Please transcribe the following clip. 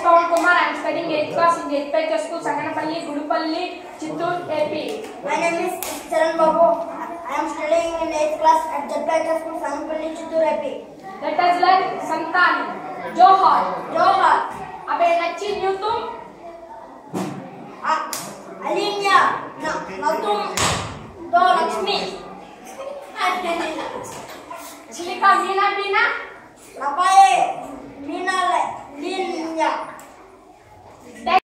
Kumar. I am studying 8th class in ZPHS Sanganapalli, Gudupalli, Chittoor, AP. My name is Charan Babu. I am studying in 8th class at ZPHS Sanganapalli, Chittoor, AP. Let us learn Santhali. Johar. Johar. Abe nachi nyutum. Alinya. Natum. Do Lakshmi. Chilika Mina Bina. Napaye. Mina Linya.